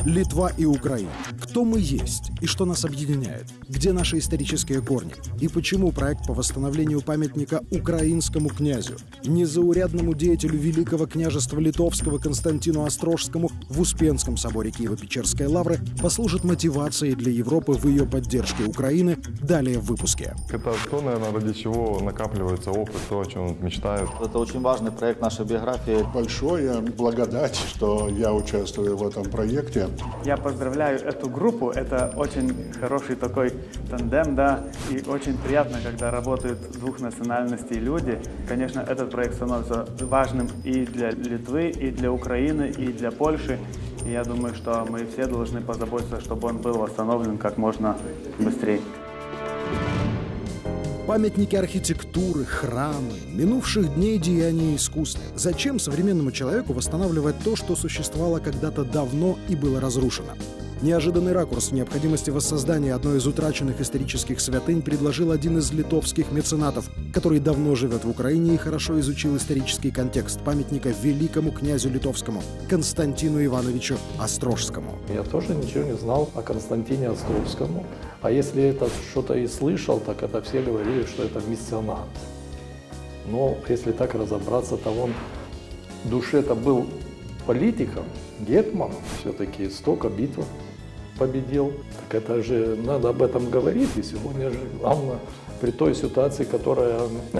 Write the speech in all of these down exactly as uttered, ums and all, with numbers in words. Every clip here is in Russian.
Литва и Украина. Кто мы есть и что нас объединяет? Где наши исторические корни? И почему проект по восстановлению памятника украинскому князю, незаурядному деятелю Великого княжества Литовского Константину Острожскому в Успенском соборе Киево-Печерской лавры послужит мотивацией для Европы в ее поддержке Украины? Далее в выпуске. Это то, наверное, ради чего накапливается опыт, то, о чем мечтают. Это очень важный проект нашей биографии. Большое благодать, что я участвую в этом проекте. Я поздравляю эту группу. Это очень хороший такой тандем, да, и очень приятно, когда работают двух национальностей люди. Конечно, этот проект становится важным и для Литвы, и для Украины, и для Польши. И я думаю, что мы все должны позаботиться, чтобы он был восстановлен как можно быстрее. Памятники архитектуры, храмы, минувших дней деяния искусства. Зачем современному человеку восстанавливать то, что существовало когда-то давно и было разрушено? Неожиданный ракурс в необходимости воссоздания одной из утраченных исторических святынь предложил один из литовских меценатов, который давно живет в Украине и хорошо изучил исторический контекст памятника великому князю литовскому Константину Ивановичу Острожскому. Я тоже ничего не знал о Константине Острожском. А если это что-то и слышал, так это все говорили, что это миссионар. Но если так разобраться, то он в душе-то был политиком, гетманом, все-таки столько битв победил. Так это же надо об этом говорить. И сегодня же, главное, при той ситуации, которая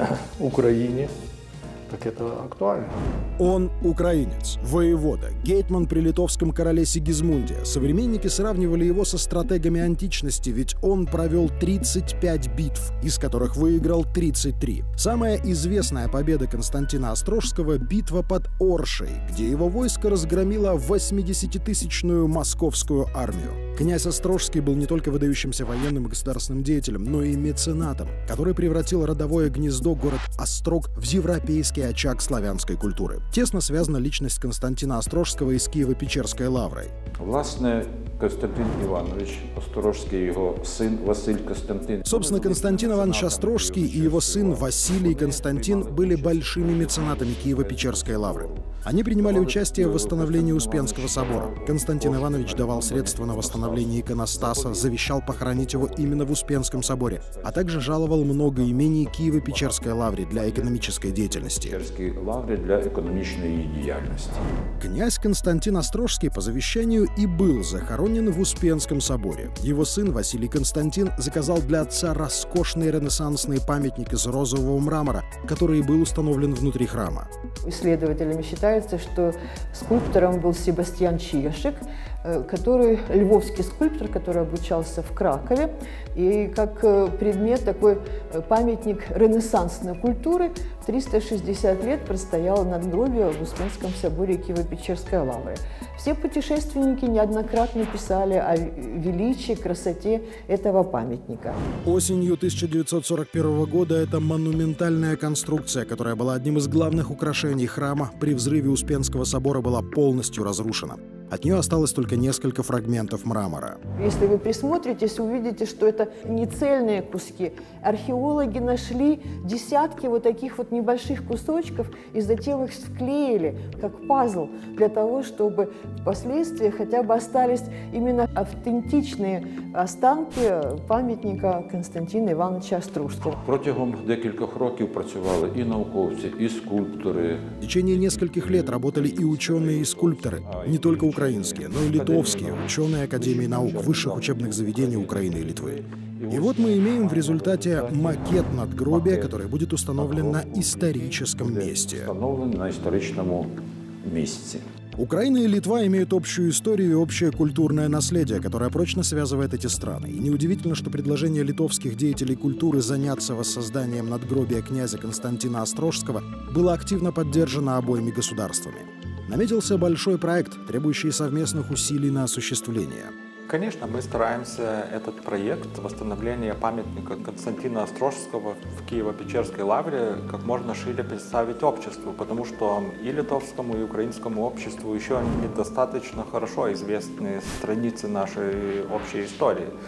в Украине, так это актуально. Он украинец, воевода, гетман при литовском короле Сигизмунде. Современники сравнивали его со стратегами античности, ведь он провел тридцать пять битв, из которых выиграл тридцать три. Самая известная победа Константина Острожского — битва под Оршей, где его войско разгромило восьмидесятитысячную московскую армию. Князь Острожский был не только выдающимся военным и государственным деятелем, но и меценатом, который превратил родовое гнездо город Острог в европейский очаг славянской культуры. Тесно связана личность Константина Острожского и с Киево-Печерской лаврой. Власне, Константин Иванович Острожский, его сын Василь Константин. Собственно, Константин Иванович Острожский и его сын Василий Константин были большими меценатами Киево-Печерской лавры. Они принимали участие в восстановлении Успенского собора. Константин Иванович давал средства на восстановление иконостаса, завещал похоронить его именно в Успенском соборе, а также жаловал много имений Киево-Печерской лавре для экономической деятельности. Лаври для экономичной деятельности. Князь Константин Острожский по завещанию и был захоронен в Успенском соборе. Его сын Василий Константин заказал для отца роскошный ренессансный памятник из розового мрамора, который и был установлен внутри храма. Исследователями считается, что скульптором был Себастьян Чешек, который львовский скульптор, который обучался в Кракове. И как предмет такой памятник ренессансной культуры триста шестьдесят лет простояло надгробие в Успенском соборе Киево-Печерской лавры. Все путешественники неоднократно писали о величии, красоте этого памятника. Осенью тысяча девятьсот сорок первого года эта монументальная конструкция, которая была одним из главных украшений храма, при взрыве Успенского собора была полностью разрушена. От нее осталось только несколько фрагментов мрамора. Если вы присмотритесь, увидите, что это не цельные куски. Археологи нашли десятки вот таких вот небольших кусочков и затем их склеили, как пазл, для того, чтобы впоследствии хотя бы остались именно автентичные останки памятника Константина Ивановича Острожского. Протягом декількох років працювали і науковці, і скульптори. В течение нескольких лет работали и ученые, и скульпторы, не только украинские, но и литовские, ученые Академии наук, высших учебных заведений Украины и Литвы. И вот мы имеем в результате макет надгробия, который будет установлен на историческом месте. Установлен на историчному месте. Украина и Литва имеют общую историю и общее культурное наследие, которое прочно связывает эти страны. И неудивительно, что предложение литовских деятелей культуры заняться воссозданием надгробия князя Константина Острожского было активно поддержано обоими государствами. Наметился большой проект, требующий совместных усилий на осуществление. Конечно, мы стараемся этот проект восстановления памятника Константина Острожского в Киево-Печерской лавре как можно шире представить обществу, потому что и литовскому, и украинскому обществу еще недостаточно хорошо известны страницы нашей общей истории.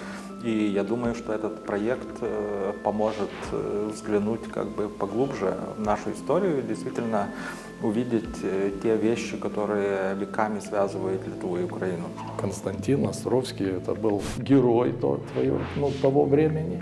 И я думаю, что этот проект поможет взглянуть как бы поглубже в нашу историю, действительно увидеть те вещи, которые веками связывают Литву и Украину. Константин Островский – это был герой того, ну, того времени.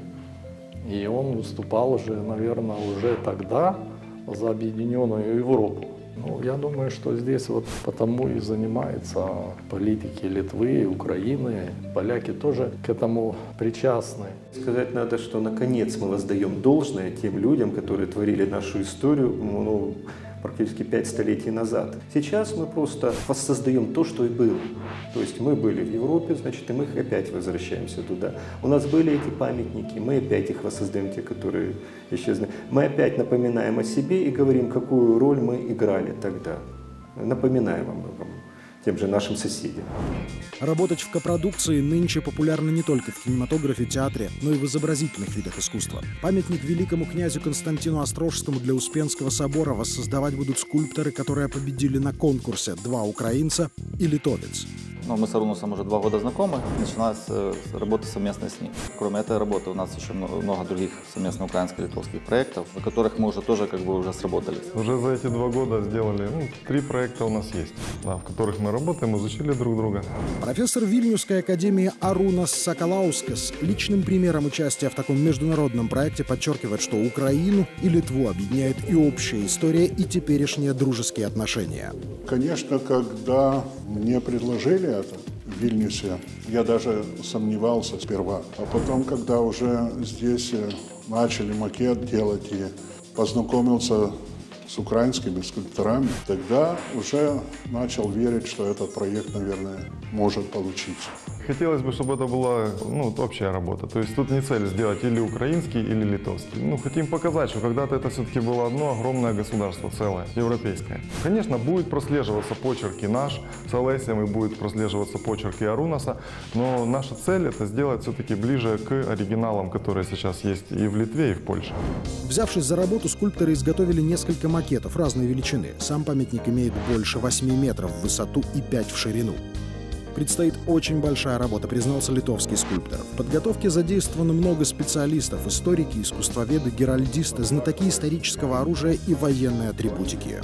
И он выступал уже, наверное, уже тогда за объединенную Европу. Ну, я думаю, что здесь вот потому и занимаются политики Литвы, Украины. Поляки тоже к этому причастны. Сказать надо, что наконец мы воздаем должное тем людям, которые творили нашу историю, ну, практически пять столетий назад. Сейчас мы просто воссоздаем то, что и было. То есть мы были в Европе, значит, и мы опять возвращаемся туда. У нас были эти памятники, мы опять их воссоздаем, те, которые исчезли. Мы опять напоминаем о себе и говорим, какую роль мы играли тогда. Напоминаем об этом тем же нашим соседям. Работать в копродукции нынче популярно не только в кинематографе, театре, но и в изобразительных видах искусства. Памятник великому князю Константину Острожскому для Успенского собора воссоздавать будут скульпторы, которые победили на конкурсе «Два украинца» и «Литовец». Ну, мы с Арунусом уже два года знакомы, начиная с, с работы совместной с ним. Кроме этой работы у нас еще много, много других совместно украинско-литовских проектов, на которых мы уже тоже как бы уже сработались. Уже за эти два года сделали, ну, три проекта у нас есть, да, в которых мы работаем, изучили друг друга. Профессор Вильнюсской академии Арунас Сакалаускас личным примером участия в таком международном проекте подчеркивает, что Украину и Литву объединяет и общая история, и теперешние дружеские отношения. Конечно, когда мне предложили это в Вильнюсе, я даже сомневался сперва. А потом, когда уже здесь начали макет делать и познакомился с украинскими скульпторами, тогда уже начал верить, что этот проект, наверное, может получиться. Хотелось бы, чтобы это была, ну, общая работа. То есть тут не цель сделать или украинский, или литовский. Ну, хотим показать, что когда-то это все-таки было одно огромное государство целое, европейское. Конечно, будет прослеживаться почерк и наш с Олесем, и будет прослеживаться почерк и Арунаса, но наша цель — это сделать все-таки ближе к оригиналам, которые сейчас есть и в Литве, и в Польше. Взявшись за работу, скульпторы изготовили несколько макетов разной величины. Сам памятник имеет больше восьми метров в высоту и пять в ширину. Предстоит очень большая работа, признался литовский скульптор. В подготовке задействовано много специалистов, историки, искусствоведы, геральдисты, знатоки исторического оружия и военной атрибутики.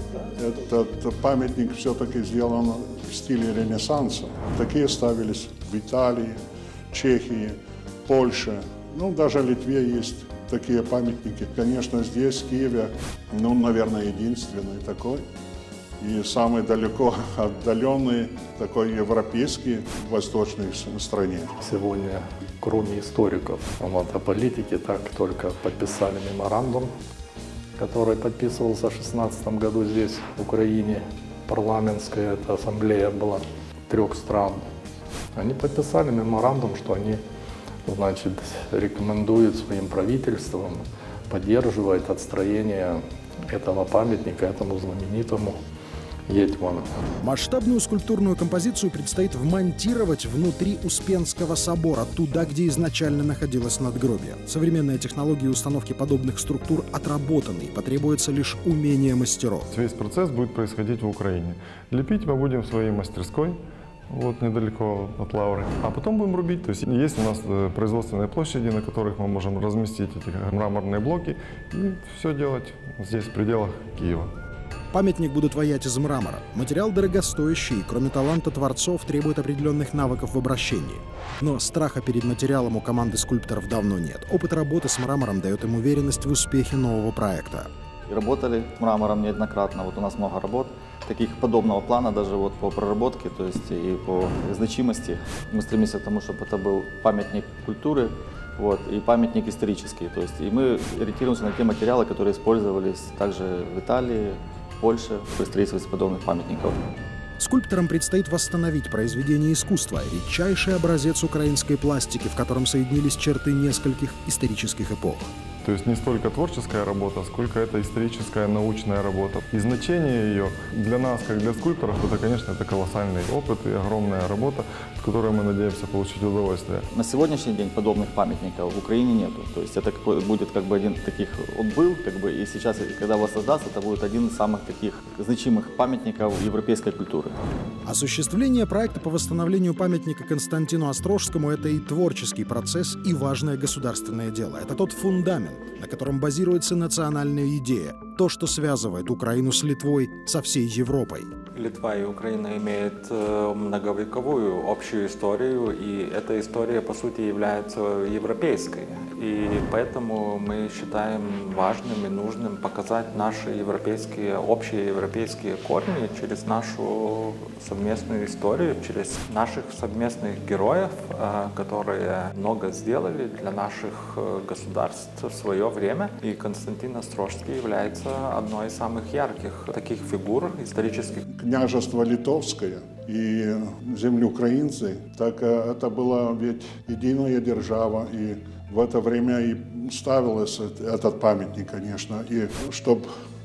Этот памятник все-таки сделан в стиле Ренессанса. Такие ставились в Италии, Чехии, Польше, ну, даже в Литве есть такие памятники. Конечно, здесь, в Киеве, ну, наверное, единственный такой. И самый далеко отдаленный, такой европейский, в восточной стране. Сегодня, кроме историков, вот, о политике, так только подписали меморандум, который подписывался в шестнадцатом году здесь, в Украине. Парламентская эта ассамблея была трех стран. Они подписали меморандум, что они, значит, рекомендуют своим правительствам поддерживать отстроение этого памятника, этому знаменитому гетьману. Масштабную скульптурную композицию предстоит вмонтировать внутри Успенского собора, туда, где изначально находилось надгробие. Современные технологии установки подобных структур отработаны, и потребуется лишь умение мастеров. Весь процесс будет происходить в Украине. Лепить мы будем в своей мастерской, вот недалеко от Лавры. А потом будем рубить. То есть есть у нас производственные площади, на которых мы можем разместить эти мраморные блоки и все делать здесь, в пределах Киева. Памятник будут ваять из мрамора. Материал дорогостоящий, кроме таланта творцов, требует определенных навыков в обращении. Но страха перед материалом у команды скульпторов давно нет. Опыт работы с мрамором дает им уверенность в успехе нового проекта. И работали с мрамором неоднократно. Вот у нас много работ таких подобного плана, даже вот по проработке, то есть и по значимости. Мы стремимся к тому, чтобы это был памятник культуры, вот, и памятник исторический. То есть и мы ориентируемся на те материалы, которые использовались также в Италии, в Польше при строительстве подобных памятников. Скульпторам предстоит восстановить произведение искусства, редчайший образец украинской пластики, в котором соединились черты нескольких исторических эпох. То есть не столько творческая работа, сколько это историческая научная работа. И значение ее для нас, как для скульпторов, это, конечно, это колоссальный опыт и огромная работа, в которой мы надеемся получить удовольствие. На сегодняшний день подобных памятников в Украине нету. То есть это какой, будет как бы один таких, он был, как бы, и сейчас, когда воссоздастся, это будет один из самых таких значимых памятников европейской культуры. Осуществление проекта по восстановлению памятника Константину Острожскому – это и творческий процесс, и важное государственное дело. Это тот фундамент, на котором базируется национальная идея, то, что связывает Украину с Литвой, со всей Европой. Литва и Украина имеют многовековую общую историю, и эта история, по сути, является европейской. И поэтому мы считаем важным и нужным показать наши европейские, общие европейские корни через нашу совместную историю, через наших совместных героев, которые много сделали для наших государств в свое время. И Константин Острожский является одной из самых ярких таких фигур исторических. Княжество Литовское и земли украинцы, так это была ведь единая держава, и в это время и ставился этот памятник, конечно. И чтобы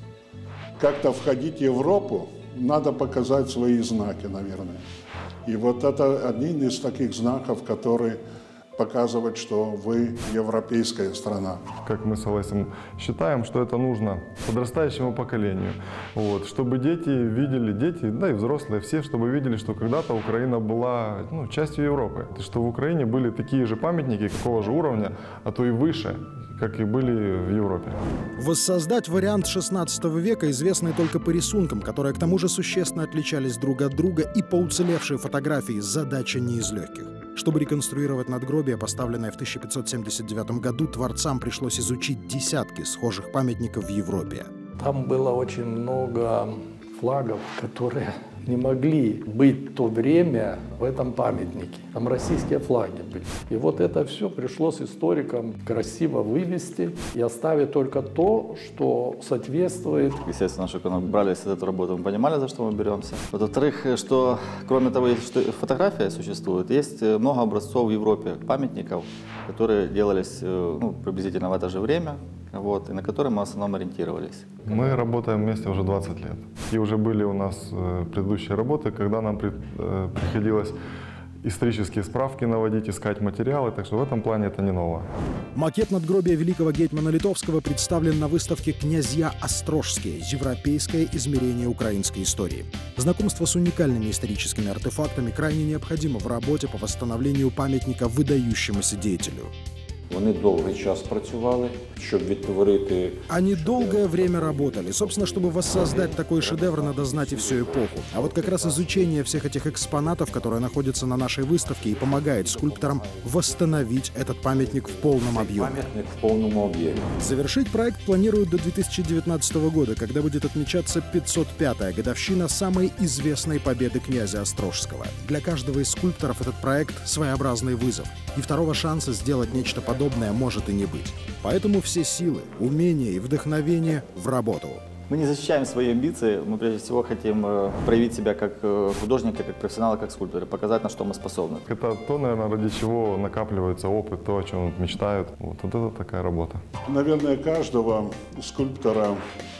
как-то входить в Европу, надо показать свои знаки, наверное. И вот это один из таких знаков, который показывает, что вы европейская страна. Как мы с Олесем считаем, что это нужно подрастающему поколению. Вот, чтобы дети видели, дети, да и взрослые, все, чтобы видели, что когда-то Украина была ну, частью Европы. Что в Украине были такие же памятники, какого же уровня, а то и выше, как и были в Европе. Воссоздать вариант шестнадцатого века, известный только по рисункам, которые к тому же существенно отличались друг от друга, и по уцелевшей фотографии, задача не из легких. Чтобы реконструировать надгробие, поставленное в тысяча пятьсот семьдесят девятом году, творцам пришлось изучить десятки схожих памятников в Европе. Там было очень много флагов, которые не могли быть в то время в этом памятнике. Там российские флаги были. И вот это все пришлось историкам красиво вывести и оставить только то, что соответствует. Естественно, что когда мы брались за эту работу, мы понимали, за что мы беремся. Во-вторых, что кроме того, что фотография существует, есть много образцов в Европе памятников, которые делались ну, приблизительно в это же время. Вот, и на которые мы в основном ориентировались. Мы работаем вместе уже двадцать лет. И уже были у нас э, предыдущие работы, когда нам при, э, приходилось исторические справки наводить, искать материалы, так что в этом плане это не ново. Макет надгробия великого гетьмана Литовского представлен на выставке «Князья Острожские. Европейское измерение украинской истории». Знакомство с уникальными историческими артефактами крайне необходимо в работе по восстановлению памятника выдающемуся деятелю. Вони довгий час працювали, щоб відтворити. Они долгое время работали. Собственно, чтобы воссоздать такой шедевр, надо знать и всю эпоху. А вот как раз изучение всех этих экспонатов, которые находятся на нашей выставке, и помогает скульпторам восстановить этот памятник в полном объеме. Памятник в полном объеме. Завершить проект планируют до две тысячи девятнадцатого года, когда будет отмечаться пятьсот пятая годовщина самой известной победы князя Острожского. Для каждого из скульпторов этот проект – своеобразный вызов. И второго шанса сделать нечто подобное может и не быть. Поэтому все силы, умения и вдохновение в работу. Мы не защищаем свои амбиции, мы прежде всего хотим проявить себя как художника, как профессионала, как скульптора, показать, на что мы способны. Это то, наверное, ради чего накапливается опыт, то, о чем мечтают. Вот, вот это такая работа. Наверное, каждого скульптора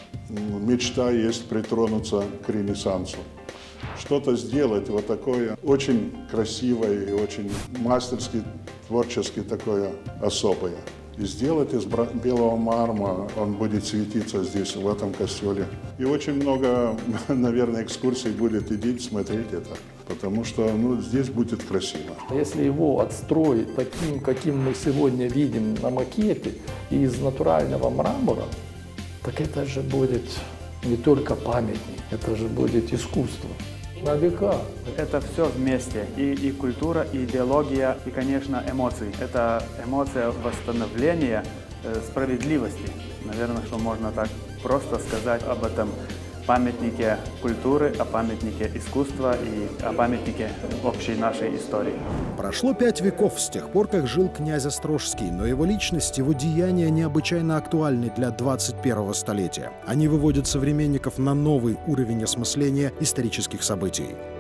мечта есть притронуться к Ренессансу. Что-то сделать вот такое очень красивое и очень мастерски, творчески такое особое. И сделать из белого мармара, он будет светиться здесь, в этом костеле. И очень много, наверное, экскурсий будет идти смотреть это, потому что ну, здесь будет красиво. Если его отстроить таким, каким мы сегодня видим на макете, из натурального мрамора, так это же будет не только памятник, это же будет искусство. На века. Это все вместе. И, и культура, и идеология, и, конечно, эмоции. Это эмоция восстановления э, справедливости. Наверное, что можно так просто сказать об этом памятнике культуры, о памятнике искусства и о памятнике общей нашей истории. Прошло пять веков с тех пор, как жил князь Острожский, но его личность, его деяния необычайно актуальны для двадцать первого столетия. Они выводят современников на новый уровень осмысления исторических событий.